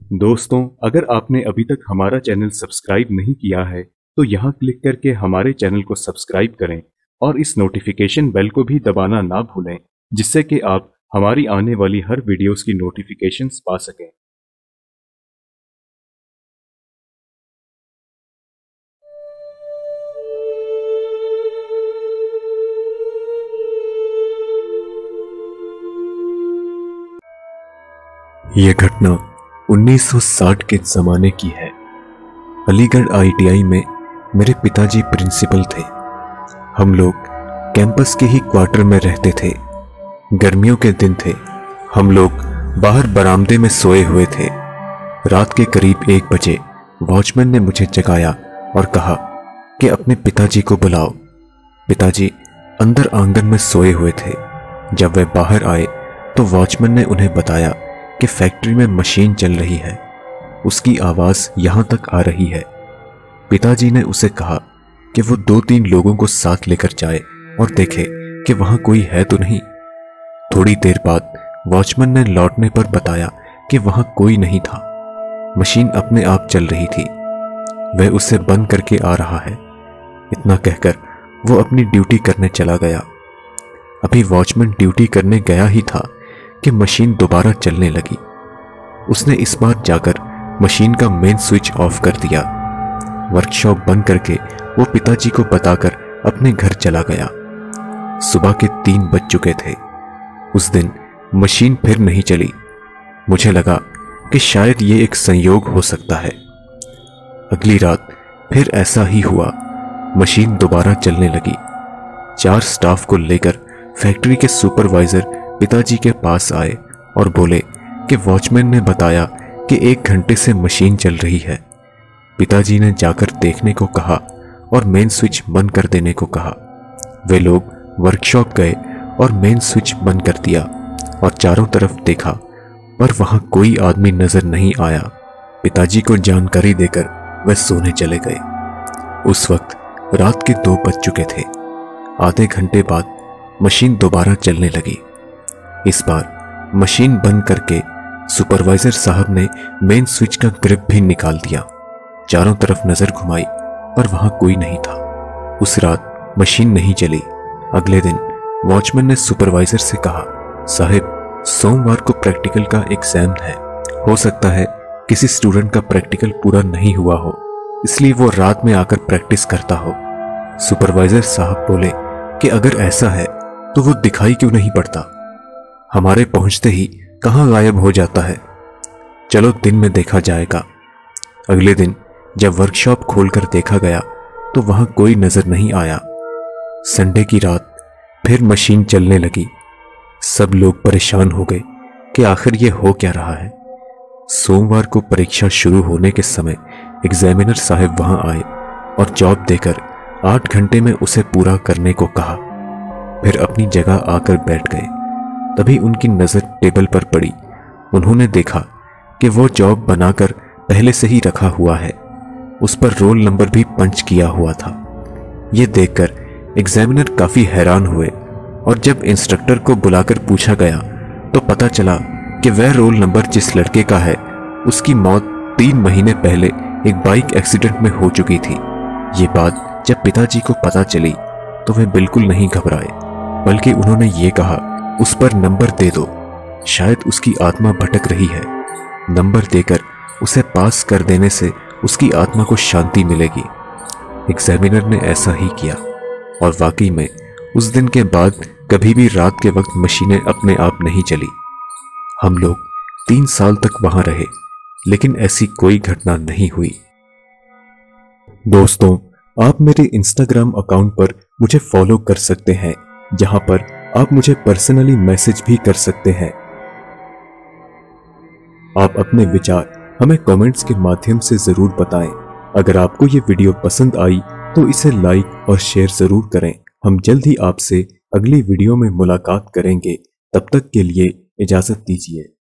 दोस्तों, अगर आपने अभी तक हमारा चैनल सब्सक्राइब नहीं किया है तो यहाँ क्लिक करके हमारे चैनल को सब्सक्राइब करें और इस नोटिफिकेशन बेल को भी दबाना ना भूलें, जिससे कि आप हमारी आने वाली हर वीडियोस की नोटिफिकेशंस पा सकें। यह घटना 1960 के ज़माने की है। अलीगढ़ ITI में मेरे पिताजी प्रिंसिपल थे। हम लोग कैंपस के ही क्वार्टर में रहते थे। गर्मियों के दिन थे। हम लोग बाहर बरामदे में सोए हुए थे। रात के करीब 1 बजे वॉचमैन ने मुझे जगाया और कहा कि अपने पिताजी को बुलाओ। पिताजी अंदर आंगन में सोए हुए थे। जब वे बाहर आए तो वॉचमैन ने उन्हें बताया कि फैक्ट्री में मशीन चल रही है, उसकी आवाज यहां तक आ रही है। पिताजी ने उसे कहा कि वो 2-3 लोगों को साथ लेकर जाए और देखे कि वहां कोई है तो नहीं। थोड़ी देर बाद वॉचमैन ने लौटने पर बताया कि वहां कोई नहीं था। मशीन अपने आप चल रही थी। वह उसे बंद करके आ रहा है। इतना कहकर वो अपनी ड्यूटी करने चला गया। अभी वॉचमैन ड्यूटी करने गया ही था कि मशीन दोबारा चलने लगी। उसने इस बार जाकर मशीन का मेन स्विच ऑफ कर दिया। वर्कशॉप बंद करके वो पिताजी को बताकर अपने घर चला गया। सुबह के 3 बज चुके थे। उस दिन मशीन फिर नहीं चली। मुझे लगा कि शायद ये एक संयोग हो सकता है। अगली रात फिर ऐसा ही हुआ। मशीन दोबारा चलने लगी। 4 स्टाफ को लेकर फैक्ट्री के सुपरवाइजर पिताजी के पास आए और बोले कि वॉचमैन ने बताया कि 1 घंटे से मशीन चल रही है। पिताजी ने जाकर देखने को कहा और मेन स्विच बंद कर देने को कहा। वे लोग वर्कशॉप गए और मेन स्विच बंद कर दिया और चारों तरफ देखा, पर वहां कोई आदमी नजर नहीं आया। पिताजी को जानकारी देकर वे सोने चले गए। उस वक्त रात के 2 बज चुके थे। आधे घंटे बाद मशीन दोबारा चलने लगी। इस बार मशीन बंद करके सुपरवाइजर साहब ने मेन स्विच का ग्रिप भी निकाल दिया। चारों तरफ नजर घुमाई, पर वहां कोई नहीं था। उस रात मशीन नहीं चली। अगले दिन वॉचमैन ने सुपरवाइजर से कहा, साहब, सोमवार को प्रैक्टिकल का एग्जाम है। हो सकता है किसी स्टूडेंट का प्रैक्टिकल पूरा नहीं हुआ हो, इसलिए वो रात में आकर प्रैक्टिस करता हो। सुपरवाइजर साहब बोले कि अगर ऐसा है तो वो दिखाई क्यों नहीं पड़ता? हमारे पहुंचते ही कहां गायब हो जाता है। चलो दिन में देखा जाएगा। अगले दिन जब वर्कशॉप खोलकर देखा गया तो वहां कोई नजर नहीं आया। संडे की रात फिर मशीन चलने लगी। सब लोग परेशान हो गए कि आखिर ये हो क्या रहा है। सोमवार को परीक्षा शुरू होने के समय एग्जामिनर साहब वहां आए और जॉब देकर 8 घंटे में उसे पूरा करने को कहा। फिर अपनी जगह आकर बैठ गए। तभी उनकी नजर टेबल पर पड़ी। उन्होंने देखा कि वो जॉब बनाकर पहले से ही रखा हुआ है। उस पर रोल नंबर भी पंच किया हुआ था। यह देखकर एग्जामिनर काफी हैरान हुए और जब इंस्ट्रक्टर को बुलाकर पूछा गया तो पता चला कि वह रोल नंबर जिस लड़के का है उसकी मौत 3 महीने पहले एक बाइक एक्सीडेंट में हो चुकी थी। ये बात जब पिताजी को पता चली तो वे बिल्कुल नहीं घबराए, बल्कि उन्होंने ये कहा, उस पर नंबर दे दो, शायद उसकी आत्मा भटक रही है। नंबर देकर उसे पास कर देने से उसकी आत्मा को शांति मिलेगी। एग्जामिनर ने ऐसा ही किया और वाकई में उस दिन के बाद कभी भी रात के वक्त मशीनें अपने आप नहीं चली। हम लोग 3 साल तक वहां रहे, लेकिन ऐसी कोई घटना नहीं हुई। दोस्तों, आप मेरे इंस्टाग्राम अकाउंट पर मुझे फॉलो कर सकते हैं, जहां पर आप मुझे पर्सनली मैसेज भी कर सकते हैं। आप अपने विचार हमें कमेंट्स के माध्यम से जरूर बताएं। अगर आपको ये वीडियो पसंद आई तो इसे लाइक और शेयर जरूर करें। हम जल्द ही आपसे अगली वीडियो में मुलाकात करेंगे। तब तक के लिए इजाजत दीजिए।